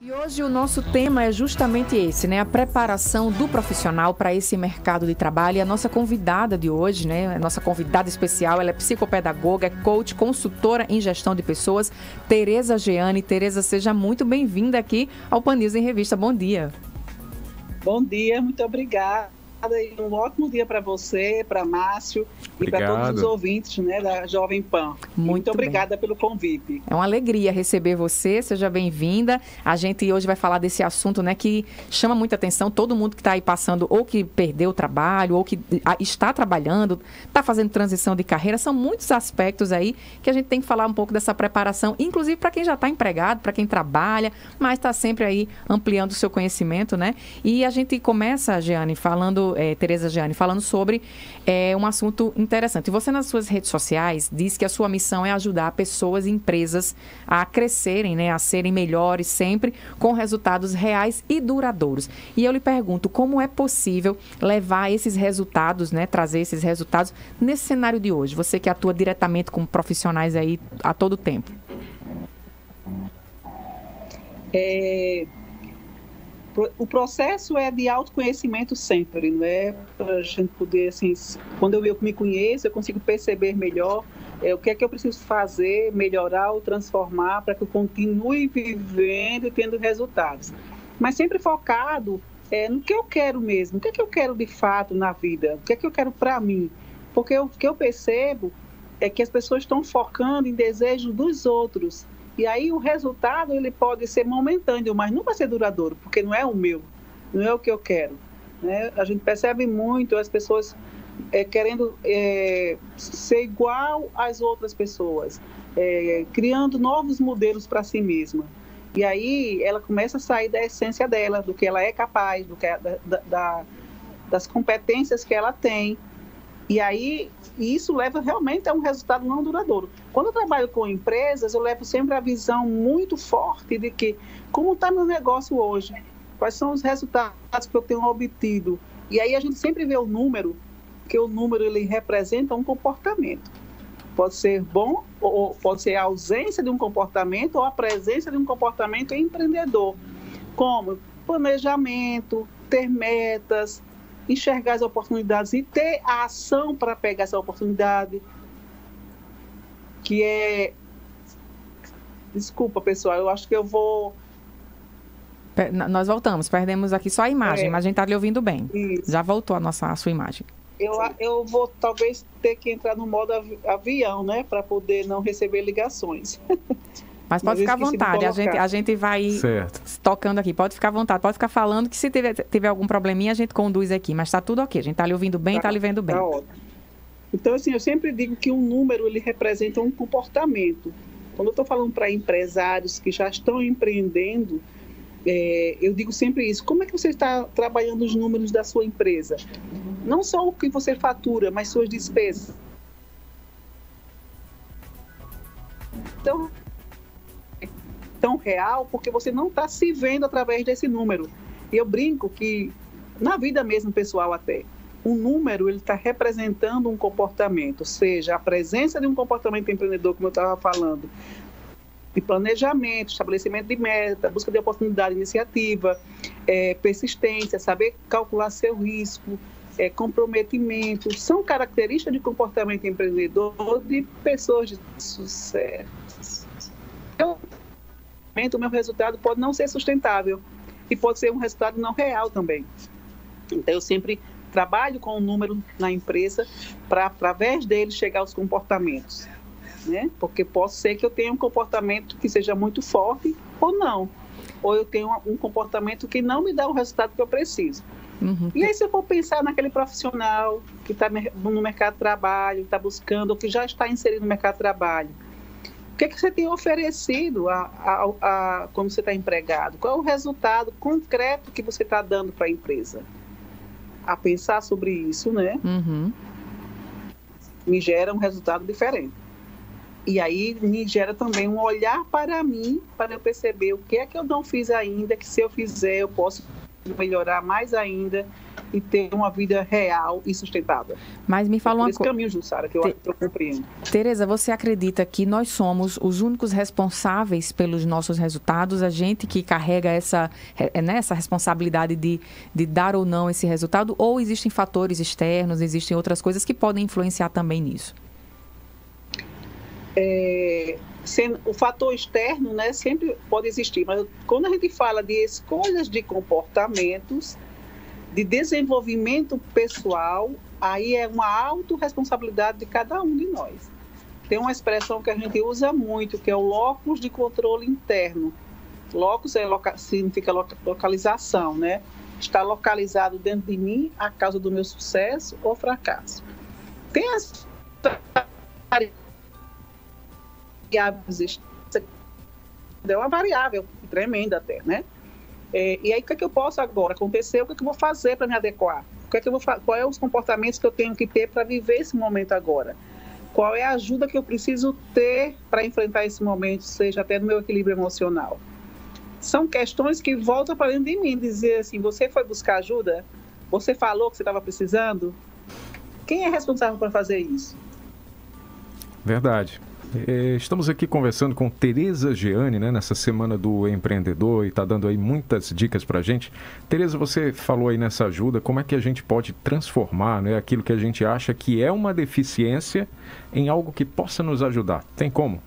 E hoje o nosso tema é justamente esse, né? A preparação do profissional para esse mercado de trabalho. E a nossa convidada de hoje, né? A nossa convidada especial, ela é psicopedagoga, é coach, consultora em gestão de pessoas, Tereza Jeane. Tereza, seja muito bem-vinda aqui ao Pan News em Revista. Bom dia. Bom dia, muito obrigada. E um ótimo dia para você, para Márcio e para todos os ouvintes, né, da Jovem Pan. Muito obrigada pelo convite. É uma alegria receber você, seja bem-vinda. A gente hoje vai falar desse assunto, né, que chama muita atenção. Todo mundo que está aí passando, ou que perdeu o trabalho, ou que está trabalhando, está fazendo transição de carreira. São muitos aspectos aí que a gente tem que falar um pouco dessa preparação, inclusive para quem já está empregado, para quem trabalha, mas está sempre aí ampliando o seu conhecimento, né? E a gente começa, Jeane, Tereza Jeane, falando sobre um assunto interessante. Você, nas suas redes sociais, diz que a sua missão é ajudar pessoas e empresas a crescerem, né, a serem melhores sempre, com resultados reais e duradouros. E eu lhe pergunto, como é possível levar esses resultados, né, trazer esses resultados nesse cenário de hoje? Você que atua diretamente com profissionais aí a todo tempo. O processo é de autoconhecimento sempre, não é? Para a gente poder, assim, quando eu me conheço, eu consigo perceber melhor o que é que eu preciso fazer, melhorar ou transformar para que eu continue vivendo e tendo resultados. Mas sempre focado no que eu quero mesmo, o que é que eu quero de fato na vida, o que é que eu quero para mim. Porque o que eu percebo é que as pessoas estão focando em desejos dos outros. E aí o resultado ele pode ser momentâneo, mas não vai ser duradouro, porque não é o meu, não é o que eu quero, né? A gente percebe muito as pessoas querendo ser igual às outras pessoas, criando novos modelos para si mesma. E aí ela começa a sair da essência dela, do que ela é capaz, das competências que ela tem. E aí, isso leva realmente a um resultado não duradouro. Quando eu trabalho com empresas, eu levo sempre a visão muito forte de que, como está meu negócio hoje, quais são os resultados que eu tenho obtido. E aí a gente sempre vê o número, porque o número ele representa um comportamento. Pode ser bom, ou pode ser a ausência de um comportamento, ou a presença de um comportamento empreendedor, como planejamento, ter metas, enxergar as oportunidades e ter a ação para pegar essa oportunidade, que é... Desculpa, pessoal, eu acho que eu vou... Nós voltamos, perdemos aqui só a imagem, mas a gente está lhe ouvindo bem. Isso. Já voltou a sua imagem. Eu vou talvez ter que entrar no modo avião, né, para poder não receber ligações. Mas pode ficar à vontade, a gente vai tocando aqui, pode ficar à vontade, pode ficar falando que se tiver algum probleminha a gente conduz aqui, mas está tudo ok, a gente está lhe ouvindo bem, está lhe vendo bem. Tá ótimo. Então, assim, eu sempre digo que um número, ele representa um comportamento. Quando eu estou falando para empresários que já estão empreendendo, eu digo sempre isso, como é que você está trabalhando os números da sua empresa? Não só o que você fatura, mas suas despesas. Então, tão real porque você não está se vendo através desse número. E eu brinco que, na vida mesmo pessoal até, um número ele está representando um comportamento, seja a presença de um comportamento empreendedor, como eu estava falando, de planejamento, estabelecimento de meta, busca de oportunidade, iniciativa, persistência, saber calcular seu risco, comprometimento, são características de comportamento empreendedor de pessoas de sucesso. Então, o meu resultado pode não ser sustentável e pode ser um resultado não real também. Então, eu sempre trabalho com um número na empresa para, através dele, chegar aos comportamentos, né? Porque pode ser que eu tenha um comportamento que seja muito forte ou não. Ou eu tenho um comportamento que não me dá o resultado que eu preciso. Uhum. E aí, se eu for pensar naquele profissional que está no mercado de trabalho, está buscando, ou que já está inserido no mercado de trabalho, o que é que você tem oferecido quando você está empregado? Qual é o resultado concreto que você está dando para a empresa? A pensar sobre isso, né? Uhum. Me gera um resultado diferente. E aí me gera também um olhar para mim, para eu perceber o que é que eu não fiz ainda, que se eu fizer eu posso melhorar mais ainda e ter uma vida real e sustentável. Mas me fala uma coisa. Esse caminho, Jussara, que eu compreendo. Tereza, você acredita que nós somos os únicos responsáveis pelos nossos resultados? A gente que carrega essa responsabilidade de dar ou não esse resultado? Ou existem fatores externos, existem outras coisas que podem influenciar também nisso? O fator externo, né, sempre pode existir, mas quando a gente fala de escolhas de comportamentos, de desenvolvimento pessoal, aí é uma autorresponsabilidade de cada um de nós. Tem uma expressão que a gente usa muito, que é o locus de controle interno. Locus significa localização, né? Está localizado dentro de mim a causa do meu sucesso ou fracasso. Tem as variáveis, é uma variável tremenda até, né? E aí, o que é que eu posso agora acontecer? O que é que eu vou fazer para me adequar? Qual é os comportamentos que eu tenho que ter para viver esse momento agora? Qual é a ajuda que eu preciso ter para enfrentar esse momento, seja até no meu equilíbrio emocional? São questões que voltam para dentro de mim, dizer assim, você foi buscar ajuda? Você falou que você estava precisando? Quem é responsável por fazer isso? Verdade. Estamos aqui conversando com Tereza Jeane, né, nessa Semana do Empreendedor, e está dando aí muitas dicas para a gente. Tereza, você falou aí nessa ajuda, como é que a gente pode transformar, né, aquilo que a gente acha que é uma deficiência em algo que possa nos ajudar? Tem como?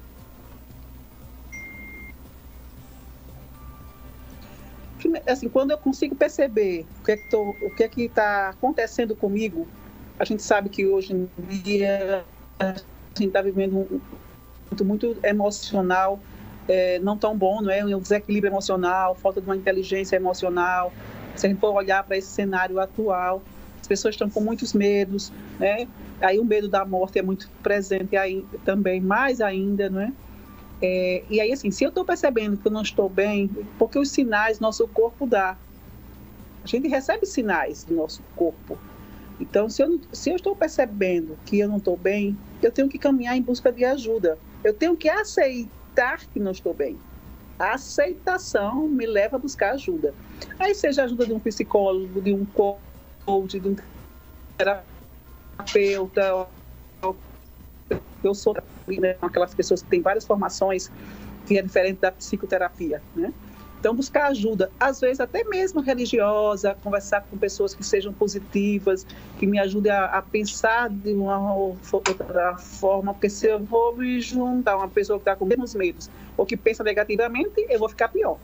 Assim, quando eu consigo perceber o que é que está acontecendo comigo, a gente sabe que hoje em dia a gente está vivendo muito emocional, não tão bom, não é? Um desequilíbrio emocional, falta de uma inteligência emocional. Se a gente for olhar para esse cenário atual, as pessoas estão com muitos medos, né? Aí o medo da morte é muito presente aí também, mais ainda, não é? E aí, assim, se eu estou percebendo que eu não estou bem, porque os sinais nosso corpo dá. A gente recebe sinais do nosso corpo. Então, se eu estou percebendo que eu não estou bem, eu tenho que caminhar em busca de ajuda. Eu tenho que aceitar que não estou bem. A aceitação me leva a buscar ajuda. Aí seja a ajuda de um psicólogo, de um coach, de um terapeuta. Eu sou aquelas pessoas que têm várias formações, que é diferente da psicoterapia, né? Então, buscar ajuda, às vezes até mesmo religiosa, conversar com pessoas que sejam positivas, que me ajudem a pensar de uma outra forma, porque se eu vou me juntar a uma pessoa que está com menos medos ou que pensa negativamente, eu vou ficar pior.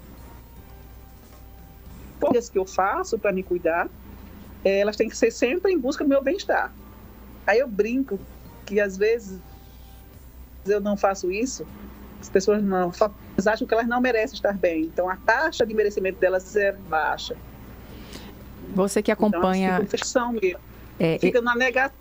Coisas que eu faço para me cuidar, elas têm que ser sempre em busca do meu bem-estar. Aí eu brinco que às vezes eu não faço isso, as pessoas acham que elas não merecem estar bem. Então, a taxa de merecimento delas é baixa. Você que acompanha... Então, fica na negação.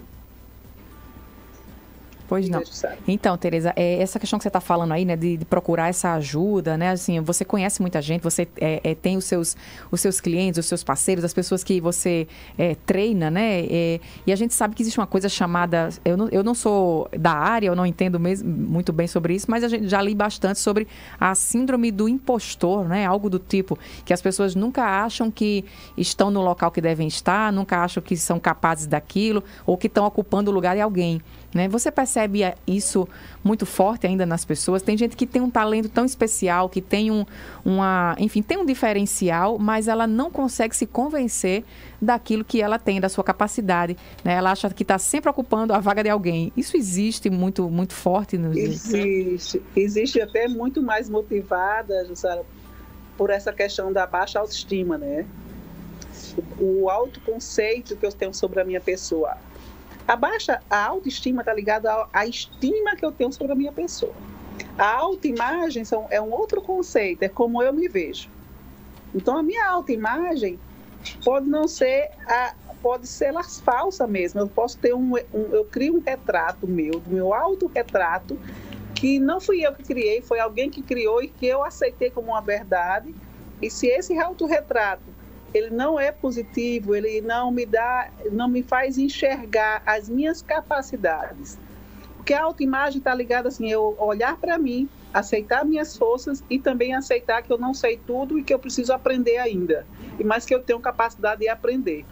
Pois não. Então, Tereza, essa questão que você está falando aí, né, de procurar essa ajuda, né, assim, você conhece muita gente, você tem os seus clientes, os seus parceiros, as pessoas que você treina, né, e a gente sabe que existe uma coisa chamada, eu não sou da área, eu não entendo muito bem sobre isso, mas a gente já li bastante sobre a síndrome do impostor, né, algo do tipo, que as pessoas nunca acham que estão no local que devem estar, nunca acham que são capazes daquilo, ou que estão ocupando o lugar de alguém, né? Você percebe isso muito forte ainda nas pessoas? Tem gente que tem um talento tão especial, que tem tem um diferencial, mas ela não consegue se convencer daquilo que ela tem, da sua capacidade, né? Ela acha que está sempre ocupando a vaga de alguém. Isso existe muito, muito forte nos dias? Existe até muito mais motivada, Jussara, por essa questão da baixa autoestima, né? O autoconceito que eu tenho sobre a minha pessoa. A autoestima está ligada à estima que eu tenho sobre a minha pessoa. A autoimagem é um outro conceito, é como eu me vejo. Então, a minha autoimagem pode não ser, pode ser falsa mesmo. Eu posso ter eu crio um retrato meu, do meu autorretrato, que não fui eu que criei, foi alguém que criou e que eu aceitei como uma verdade. E se esse autorretrato ele não é positivo, ele não me faz enxergar as minhas capacidades. Porque a autoimagem está ligada assim, eu olhar para mim, aceitar minhas forças e também aceitar que eu não sei tudo e que eu preciso aprender ainda, mas que eu tenho capacidade de aprender.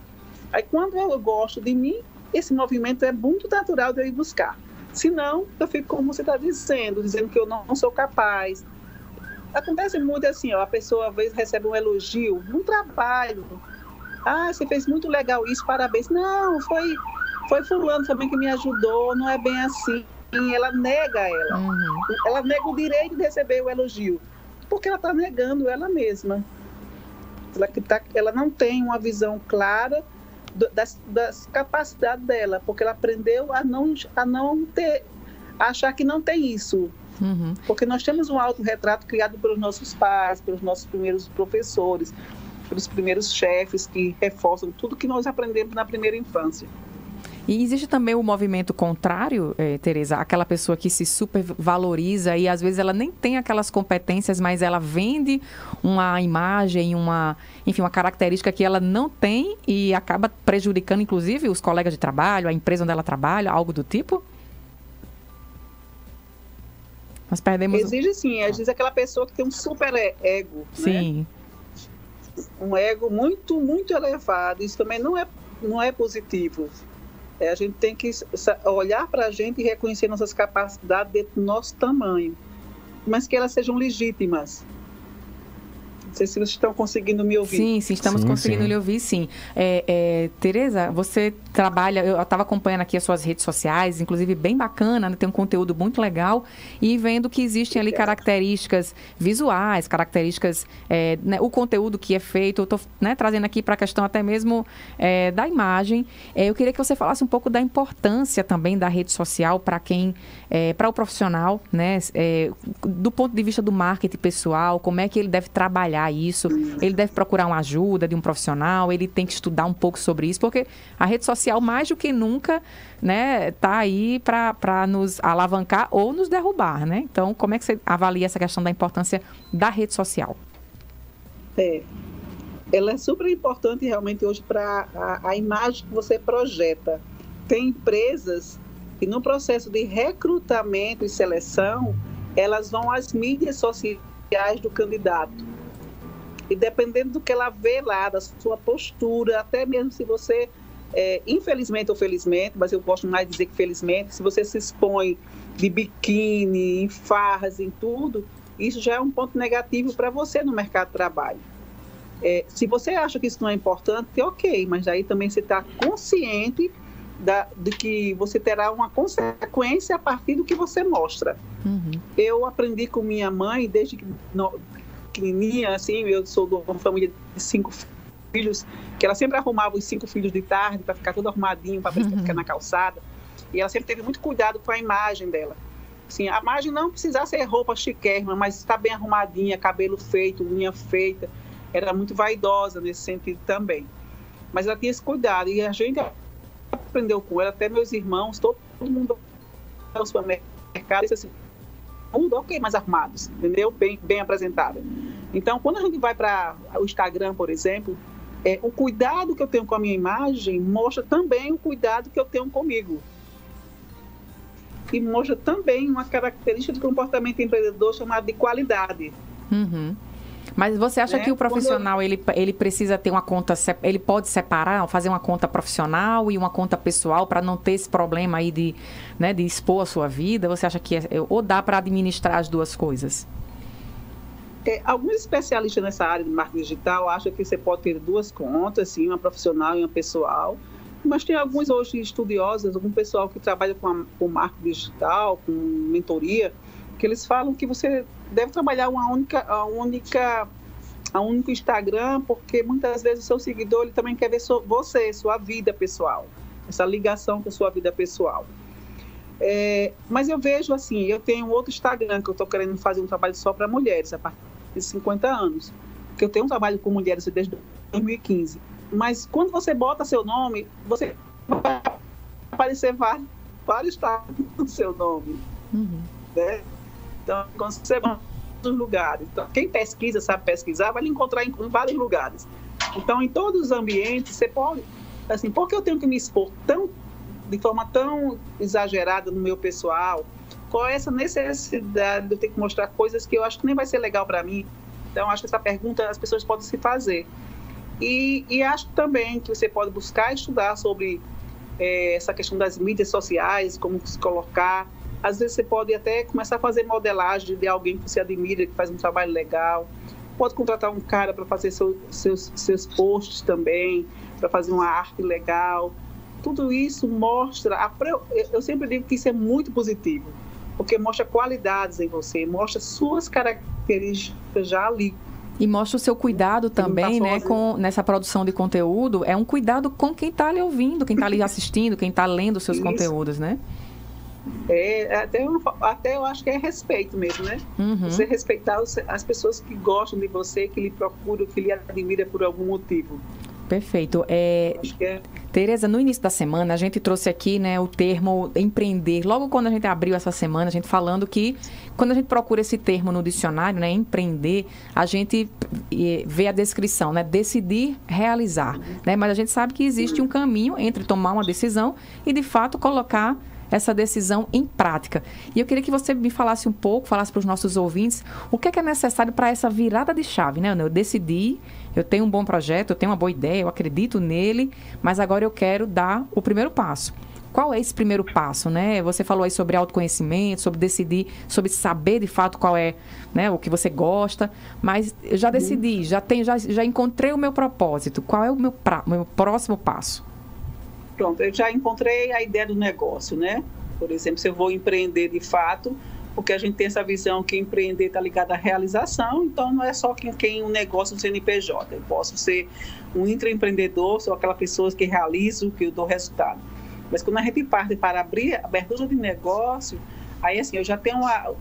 Aí, quando eu gosto de mim, esse movimento é muito natural de eu ir buscar. Se não, eu fico como você está dizendo que eu não sou capaz. Acontece muito assim, ó, a pessoa às vezes recebe um elogio num trabalho. Ah, você fez muito legal isso, parabéns. Não, foi fulano também que me ajudou, não é bem assim. Ela nega ela. Ela nega o direito de receber o elogio, porque ela está negando ela mesma. Ela não tem uma visão clara das capacidades dela, porque ela aprendeu a achar que não tem isso. Porque nós temos um autorretrato criado pelos nossos pais, pelos nossos primeiros professores, pelos primeiros chefes que reforçam tudo que nós aprendemos na primeira infância. E existe também o movimento contrário, Tereza, aquela pessoa que se supervaloriza e às vezes ela nem tem aquelas competências, mas ela vende uma imagem, uma característica que ela não tem e acaba prejudicando, inclusive, os colegas de trabalho, a empresa onde ela trabalha, algo do tipo? Nós perdemos... Exige sim, às vezes aquela pessoa que tem um super ego, sim, né? Um ego muito, muito elevado. Isso também não é positivo. A gente tem que olhar para a gente e reconhecer nossas capacidades dentro do nosso tamanho, mas que elas sejam legítimas. Não sei se vocês estão conseguindo me ouvir. Sim, estamos conseguindo lhe ouvir, sim. Tereza, você trabalha, eu estava acompanhando aqui as suas redes sociais, inclusive bem bacana, né? Tem um conteúdo muito legal e vendo que existem ali características visuais, características, né, o conteúdo que é feito, eu estou, né, trazendo aqui para a questão até mesmo da imagem. Eu queria que você falasse um pouco da importância também da rede social para para o profissional, né, do ponto de vista do marketing pessoal, como é que ele deve trabalhar isso, ele deve procurar uma ajuda de um profissional, ele tem que estudar um pouco sobre isso, porque a rede social, mais do que nunca, né, tá aí para nos alavancar ou nos derrubar, né? Então, como é que você avalia essa questão da importância da rede social? Ela é super importante realmente hoje para a imagem que você projeta. Tem empresas que no processo de recrutamento e seleção, elas vão às mídias sociais do candidato. E dependendo do que ela vê lá, da sua postura, até mesmo se você, infelizmente ou felizmente, mas eu gosto mais de dizer que felizmente, se você se expõe de biquíni, em farras, em tudo, isso já é um ponto negativo para você no mercado de trabalho. Se você acha que isso não é importante, ok, mas aí também você está consciente de que você terá uma consequência a partir do que você mostra. Eu aprendi com minha mãe desde que... pequenininha, assim, eu sou de uma família de 5 filhos, que ela sempre arrumava os 5 filhos de tarde para ficar tudo arrumadinho, para ficar na calçada, e ela sempre teve muito cuidado com a imagem dela. Assim, a imagem não precisava ser roupa chiquérrima, mas estar bem arrumadinha, cabelo feito, unha feita, era muito vaidosa nesse sentido também. Mas ela tinha esse cuidado, e a gente aprendeu com ela, até meus irmãos, todo mundo no supermercado, disse assim, ok, mais arrumados, entendeu? Bem apresentado. Então, quando a gente vai para o Instagram, por exemplo, o cuidado que eu tenho com a minha imagem mostra também o cuidado que eu tenho comigo. E mostra também uma característica do comportamento empreendedor chamada de qualidade. Mas você acha que o profissional, ele precisa ter uma conta, ele pode separar, fazer uma conta profissional e uma conta pessoal para não ter esse problema aí de expor a sua vida? Você acha que ou dá para administrar as duas coisas? Alguns especialistas nessa área de marketing digital acham que você pode ter duas contas, sim, uma profissional e uma pessoal, mas tem alguns hoje estudiosos, algum pessoal que trabalha com marketing digital, com mentoria, que eles falam que você deve trabalhar a único Instagram, porque muitas vezes o seu seguidor ele também quer ver você, sua vida pessoal, essa ligação com a sua vida pessoal. Mas eu vejo assim, eu tenho outro Instagram que eu estou querendo fazer um trabalho só para mulheres, a partir de 50 anos, que eu tenho um trabalho com mulheres desde 2015. Mas quando você bota seu nome, você vai aparecer vários tags no seu nome. Né? Então, quando você vai nos lugares, então, quem pesquisa, sabe pesquisar, vai lhe encontrar em vários lugares. Então, em todos os ambientes, você pode... Assim, por que eu tenho que me expor de forma tão exagerada no meu pessoal? Qual é essa necessidade de eu ter que mostrar coisas que eu acho que nem vai ser legal para mim? Então, acho que essa pergunta as pessoas podem se fazer. E acho também que você pode buscar estudar sobre essa questão das mídias sociais, como se colocar. Às vezes você pode até começar a fazer modelagem de alguém que você admira, que faz um trabalho legal. Pode contratar um cara para fazer seus posts também, para fazer uma arte legal. Tudo isso mostra, eu sempre digo que isso é muito positivo, porque mostra qualidades em você, mostra suas características já ali. E mostra o seu cuidado também, né, nessa produção de conteúdo. É um cuidado com quem está ali ouvindo, quem está ali assistindo, quem está lendo os seus conteúdos, né? Até eu acho que é respeito mesmo, né? Você respeitar as pessoas que gostam de você, que lhe procuram, que lhe admiram por algum motivo. Perfeito. Tereza, no início da semana, a gente trouxe aqui, né, o termo empreender. Logo quando a gente abriu essa semana, a gente falando que quando a gente procura esse termo no dicionário, né, empreender, a gente vê a descrição, né, decidir, realizar. Né? Mas a gente sabe que existe um caminho entre tomar uma decisão e, de fato, colocar essa decisão em prática. E eu queria que você me falasse um pouco, falasse para os nossos ouvintes, o que é necessário para essa virada de chave, né? Eu decidi, eu tenho um bom projeto, eu tenho uma boa ideia, eu acredito nele, mas agora eu quero dar o primeiro passo. Qual é esse primeiro passo, né? Você falou aí sobre autoconhecimento, sobre decidir, sobre saber de fato qual é, né, o que você gosta, mas eu já decidi, já encontrei o meu propósito. Qual é o meu próximo passo? Pronto, eu já encontrei a ideia do negócio, né? Por exemplo, se eu vou empreender de fato, porque a gente tem essa visão que empreender está ligado à realização, então não é só quem um negócio do CNPJ. Eu posso ser um intraempreendedor, sou aquela pessoa que realizo, que eu dou resultado. Mas quando a gente parte para abrir a abertura de negócio, aí assim, eu já tenho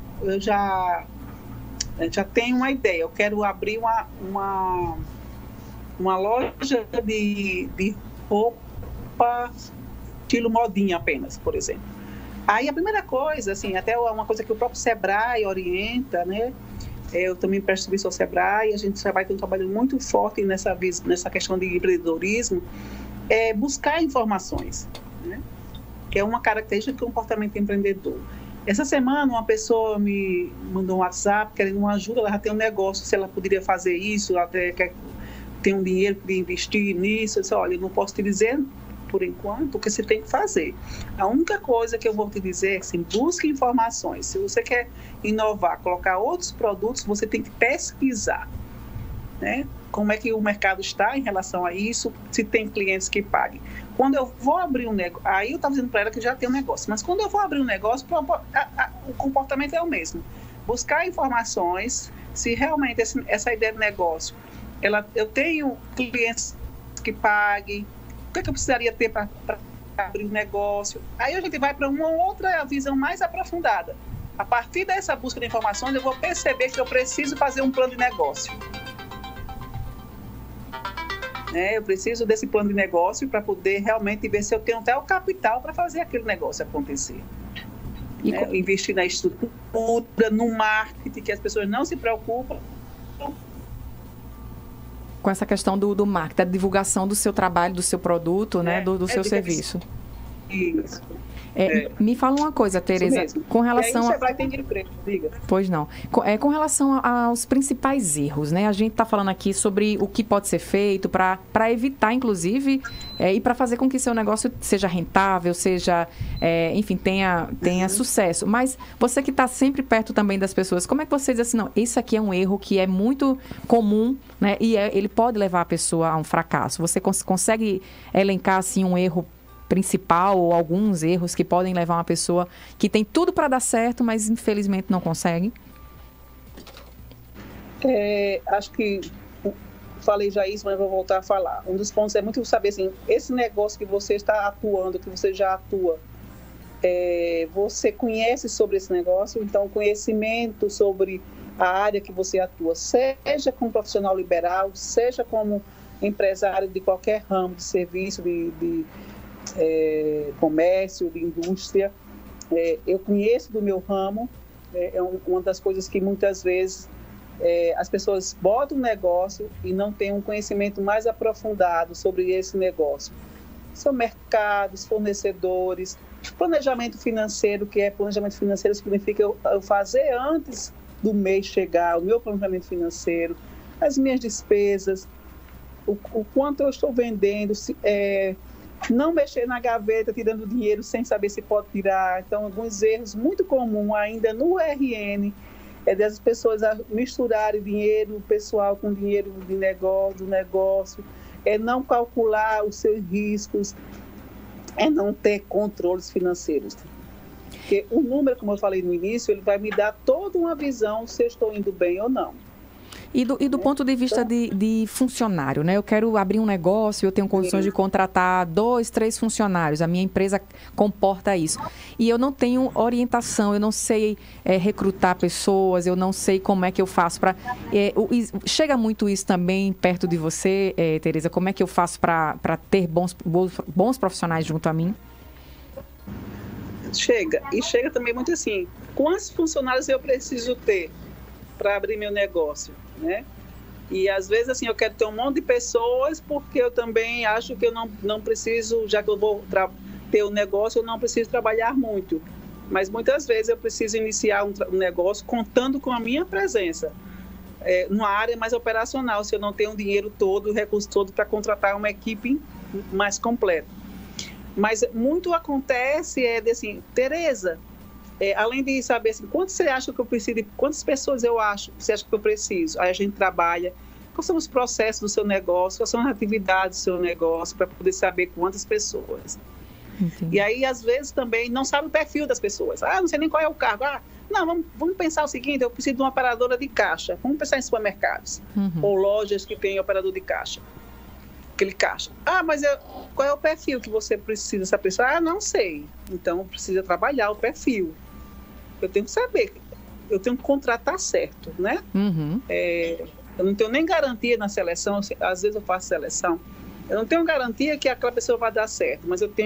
uma ideia. Eu quero abrir uma loja de roupa estilo modinha apenas, por exemplo. Aí a primeira coisa, assim, até uma coisa que o próprio Sebrae orienta, né? Eu também presto serviço ao Sebrae, a gente vai ter um trabalho muito forte nessa questão de empreendedorismo, é buscar informações, né? Que é uma característica do comportamento empreendedor. Essa semana uma pessoa me mandou um WhatsApp querendo uma ajuda, ela já tem um negócio, se ela poderia fazer isso, ela tem um dinheiro para investir nisso. Eu disse, olha, eu não posso te dizer por enquanto o que você tem que fazer. A única coisa que eu vou te dizer é que, assim, busque informações. Se você quer inovar, colocar outros produtos, você tem que pesquisar, né? Como é que o mercado está em relação a isso, se tem clientes que paguem. Quando eu vou abrir um negócio, aí eu estava dizendo para ela que já tem um negócio, mas quando eu vou abrir um negócio, o comportamento é o mesmo. Buscar informações, se realmente essa ideia de negócio, eu tenho clientes que paguem, o que eu precisaria ter para abrir um negócio. Aí a gente vai para uma outra visão mais aprofundada. A partir dessa busca de informações, eu vou perceber que eu preciso fazer um plano de negócio. Eu preciso desse plano de negócio para poder realmente ver se eu tenho até o capital para fazer aquele negócio acontecer. Investir na estrutura, no marketing, que as pessoas não se preocupam. Com essa questão do marketing, da divulgação do seu trabalho, do seu produto, né, do seu serviço. Isso. Me fala uma coisa, Tereza, com relação você vai ter emprego, diga. Pois não. Com relação aos principais erros, né? A gente está falando aqui sobre o que pode ser feito para evitar, inclusive, e para fazer com que seu negócio seja rentável, enfim, tenha sucesso. Mas você que está sempre perto também das pessoas, como é que você diz assim, não, esse aqui é um erro que é muito comum, né? E ele pode levar a pessoa a um fracasso. Você consegue elencar, assim, um erro principal ou alguns erros que podem levar uma pessoa que tem tudo para dar certo, mas infelizmente não consegue? Acho que falei já isso, mas vou voltar a falar. Um dos pontos é muito saber, assim, esse negócio que você está atuando, que você já atua, você conhece sobre esse negócio, então conhecimento sobre a área que você atua, seja como profissional liberal, seja como empresário de qualquer ramo de serviço, de comércio, de indústria. Eu conheço do meu ramo, uma das coisas que muitas vezes as pessoas botam um negócio e não têm um conhecimento mais aprofundado sobre esse negócio. São mercados, fornecedores, planejamento financeiro, planejamento financeiro significa eu fazer antes do mês chegar o meu planejamento financeiro, as minhas despesas, o quanto eu estou vendendo, não mexer na gaveta tirando dinheiro sem saber se pode tirar. Então, alguns erros muito comuns ainda no RN é das pessoas misturarem dinheiro pessoal com dinheiro do negócio, é não calcular os seus riscos, é não ter controles financeiros. Porque o número, como eu falei no início, ele vai me dar toda uma visão se eu estou indo bem ou não. E do ponto de vista de funcionário, né? Eu quero abrir um negócio, eu tenho condições de contratar 2, 3 funcionários, a minha empresa comporta isso. E eu não tenho orientação, eu não sei recrutar pessoas, eu não sei como é que eu faço para... chega muito isso também perto de você, Tereza, como é que eu faço para ter bons profissionais junto a mim? Chega também muito assim, quantos funcionários eu preciso ter para abrir meu negócio, né? E às vezes assim, eu quero ter um monte de pessoas porque eu também acho que eu não preciso, já que eu vou ter um negócio, eu não preciso trabalhar muito. Mas muitas vezes eu preciso iniciar um negócio contando com a minha presença, numa área mais operacional, se eu não tenho o dinheiro todo, o recurso todo para contratar uma equipe mais completa. Mas muito acontece assim, Tereza, além de saber assim, quanto você acha que eu preciso, quantas pessoas você acha que eu preciso? Aí a gente trabalha, quais são os processos do seu negócio, quais são as atividades do seu negócio, para poder saber quantas pessoas. Entendi. E aí, às vezes, também não sabe o perfil das pessoas. Não sei nem qual é o cargo. Não, vamos pensar o seguinte, eu preciso de uma operadora de caixa. Vamos pensar em supermercados, ou lojas que têm operador de caixa. Aquele caixa. Mas qual é o perfil que você precisa dessa pessoa? Não sei. Então, precisa trabalhar o perfil. Eu tenho que saber, eu tenho que contratar certo, né? Eu não tenho nem garantia na seleção, às vezes eu faço seleção, eu não tenho garantia que aquela pessoa vai dar certo, mas eu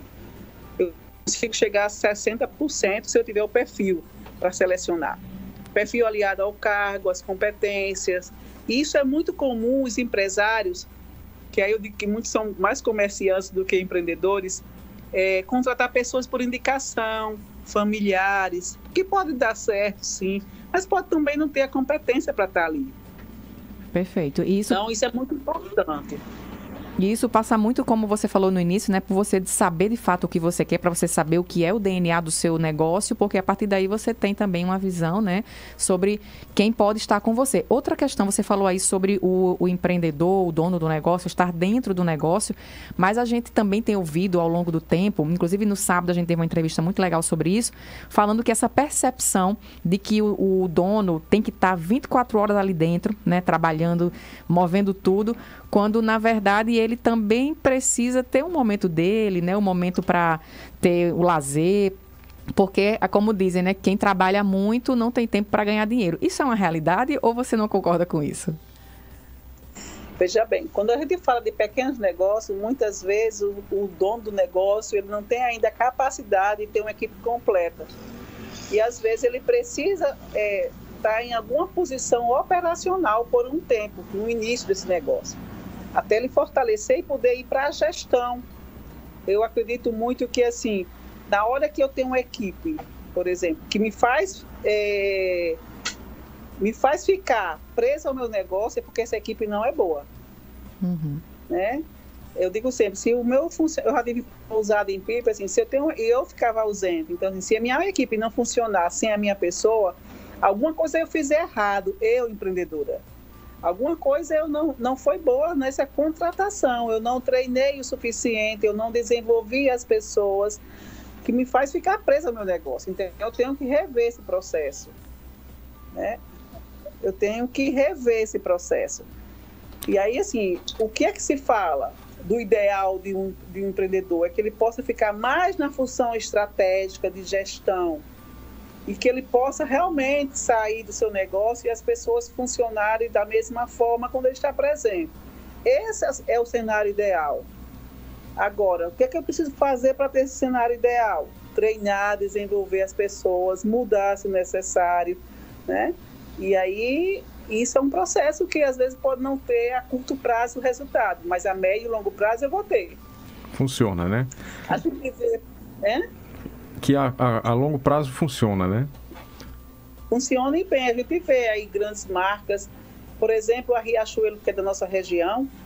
consigo chegar a 60% se eu tiver o perfil para selecionar. Perfil aliado ao cargo, às competências. E isso é muito comum os empresários, que aí eu digo que muitos são mais comerciantes do que empreendedores, contratar pessoas por indicação, familiares, que pode dar certo, sim, mas pode também não ter a competência para estar ali. Perfeito. Então, isso é muito importante. E isso passa muito, como você falou no início, né, por você saber de fato o que você quer, para você saber o que é o DNA do seu negócio, porque a partir daí você tem também uma visão, né, sobre quem pode estar com você. Outra questão, você falou aí sobre o empreendedor, o dono do negócio, estar dentro do negócio, mas a gente também tem ouvido ao longo do tempo, inclusive no sábado a gente teve uma entrevista muito legal sobre isso, falando que essa percepção de que o dono tem que estar 24 horas ali dentro, né, trabalhando, movendo tudo, quando na verdade ele também precisa ter um momento dele, né, um momento para ter o lazer, porque, como dizem, né, quem trabalha muito não tem tempo para ganhar dinheiro. Isso é uma realidade ou você não concorda com isso? Veja bem, quando a gente fala de pequenos negócios, muitas vezes o dono do negócio ele não tem ainda a capacidade de ter uma equipe completa. E às vezes ele precisa estar em alguma posição operacional por um tempo, no início desse negócio, até ele fortalecer e poder ir para a gestão. Eu acredito muito que, assim, na hora que eu tenho uma equipe, por exemplo, que me faz ficar presa ao meu negócio, é porque essa equipe não é boa. Né? Eu digo sempre, se o meu eu já tive usado em pipa, assim, se eu ficava ausente, então, assim, se a minha equipe não funcionar sem a minha pessoa, alguma coisa eu fiz errado, eu, empreendedora. Alguma coisa não foi boa nessa contratação, eu não treinei o suficiente, eu não desenvolvi as pessoas, que me faz ficar presa ao meu negócio. Então, eu tenho que rever esse processo. Né? Eu tenho que rever esse processo. E aí, assim, o que é que se fala do ideal de um empreendedor? É que ele possa ficar mais na função estratégica de gestão, e que ele possa realmente sair do seu negócio e as pessoas funcionarem da mesma forma quando ele está presente. Esse é o cenário ideal. Agora, o que é que eu preciso fazer para ter esse cenário ideal? Treinar, desenvolver as pessoas, mudar se necessário, né? E aí, isso é um processo que às vezes pode não ter a curto prazo o resultado, mas a médio e longo prazo eu vou ter. Funciona, né? A gente vê, que a longo prazo funciona, né? Funciona e bem. A gente vê aí grandes marcas, por exemplo, a Riachuelo, que é da nossa região,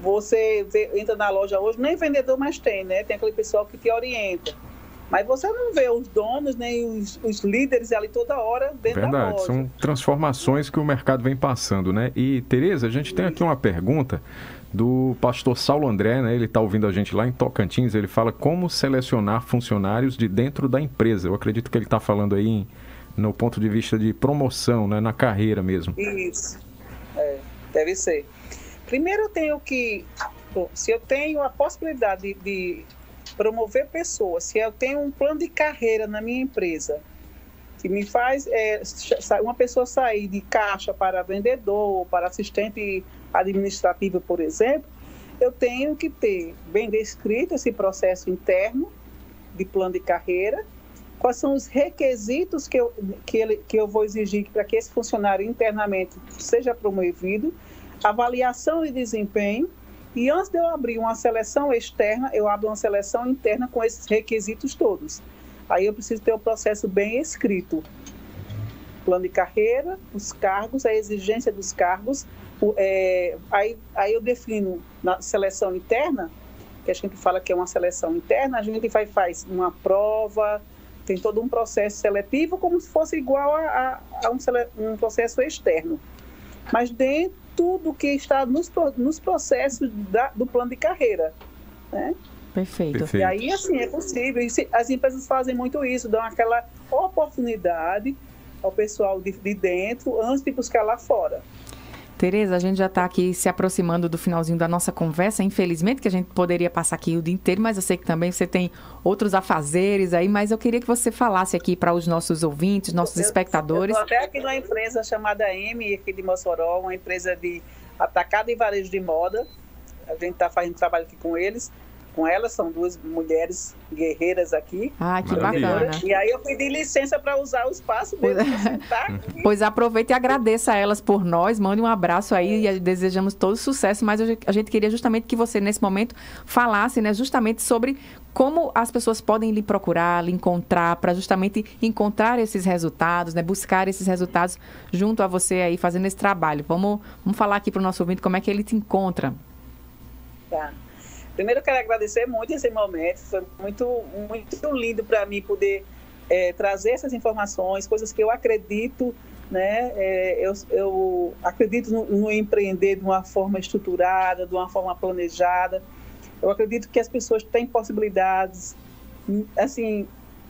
você entra na loja hoje, nem vendedor mais tem, né? Tem aquele pessoal que te orienta. Mas você não vê os donos, nem os líderes ali toda hora dentro da loja. São transformações que o mercado vem passando, né? E, Tereza, a gente tem aqui uma pergunta do pastor Saulo André, né? Ele está ouvindo a gente lá em Tocantins. Ele fala como selecionar funcionários de dentro da empresa. Eu acredito que ele está falando aí no ponto de vista de promoção, né? Na carreira mesmo. Isso, deve ser. Primeiro eu tenho que, se eu tenho a possibilidade de promover pessoas, se eu tenho um plano de carreira na minha empresa, que me faz uma pessoa sair de caixa para vendedor, para assistente administrativo, por exemplo, eu tenho que ter bem descrito esse processo interno de plano de carreira, quais são os requisitos que eu vou exigir para que esse funcionário internamente seja promovido, avaliação de desempenho, e antes de eu abrir uma seleção externa, eu abro uma seleção interna com esses requisitos todos. Aí eu preciso ter o processo bem escrito. Plano de carreira, os cargos, a exigência dos cargos. Aí eu defino na seleção interna, que a gente fala que é uma seleção interna, a gente faz uma prova, tem todo um processo seletivo, como se fosse igual a um processo externo. Mas dentro do que está nos processos do plano de carreira, né? Perfeito. E aí, assim, é possível. As empresas fazem muito isso, dão aquela oportunidade ao pessoal de dentro antes de buscar lá fora. Tereza, a gente já está aqui se aproximando do finalzinho da nossa conversa. Infelizmente que a gente poderia passar aqui o dia inteiro, mas eu sei que também você tem outros afazeres aí, mas eu queria que você falasse aqui para os nossos ouvintes, nossos espectadores. Eu estou até aqui numa empresa chamada M, aqui de Mossoró, uma empresa de atacado e varejo de moda. A gente está fazendo trabalho aqui com eles. Com elas, são duas mulheres guerreiras aqui. Ah, que bacana. E aí eu pedi licença para usar o espaço deles. Pois aproveite e agradeça a elas por nós, mande um abraço aí e desejamos todo sucesso, mas a gente queria justamente que você, nesse momento, falasse, né, justamente sobre como as pessoas podem lhe procurar, lhe encontrar, para justamente encontrar esses resultados, né, buscar esses resultados junto a você aí, fazendo esse trabalho. Vamos falar aqui para o nosso ouvinte como é que ele te encontra. Tá. Primeiro, eu quero agradecer muito esse momento. Foi muito, muito lindo para mim poder trazer essas informações, coisas que eu acredito, né? Eu acredito no empreender de uma forma estruturada, de uma forma planejada. Eu acredito que as pessoas têm possibilidades, assim,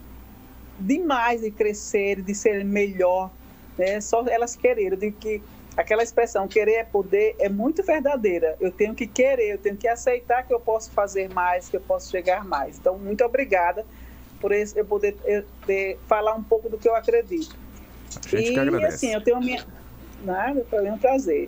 demais de crescer, de ser melhor, né? Só elas quererem, de que aquela expressão, querer é poder, é muito verdadeira. Eu tenho que querer, eu tenho que aceitar que eu posso fazer mais, que eu posso chegar mais. Então, muito obrigada por eu poder falar um pouco do que eu acredito. A gente que agradece. Assim, eu tenho Nada, foi um prazer.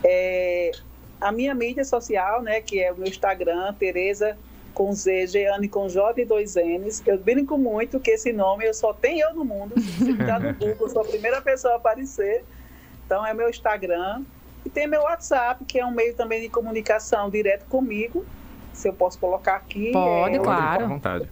A minha mídia social, né, que é o meu Instagram, Tereza com Z, Jeane com J e 2 N's. Eu brinco muito que esse nome só tem eu no mundo. Se está no Google, eu sou a primeira pessoa a aparecer. Então, é meu Instagram. E tem meu WhatsApp, que é um meio também de comunicação direto comigo. Se eu posso colocar aqui. Pode, claro. À vontade.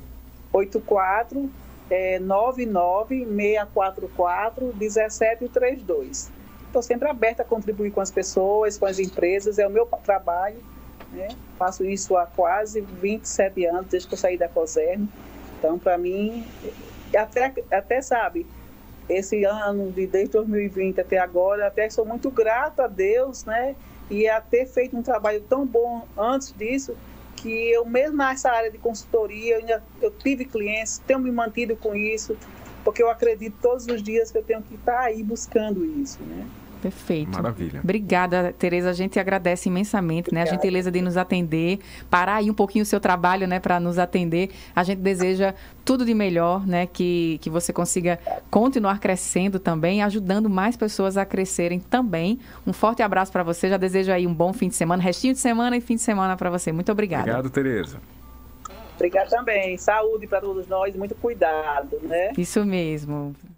99-644-1732. Estou sempre aberta a contribuir com as pessoas, com as empresas. É o meu trabalho, né? Faço isso há quase 27 anos, desde que eu saí da COSERN. Então, para mim, até sabe... Esse ano, desde 2020 até agora, até sou muito grata a Deus, né? E a ter feito um trabalho tão bom antes disso, que eu mesmo nessa área de consultoria, eu tive clientes, tenho me mantido com isso, porque eu acredito todos os dias que eu tenho que estar aí buscando isso, né? Perfeito. Maravilha. Obrigada, Tereza. A gente agradece imensamente, Obrigada. né? A gentileza de nos atender, parar aí um pouquinho o seu trabalho, né, para nos atender. A gente deseja tudo de melhor, né? Que você consiga continuar crescendo também, ajudando mais pessoas a crescerem também. Um forte abraço para você. Já desejo aí um bom fim de semana, restinho de semana e fim de semana para você. Muito obrigada. Obrigado, Tereza. Obrigada também. Saúde para todos nós, muito cuidado, né? Isso mesmo.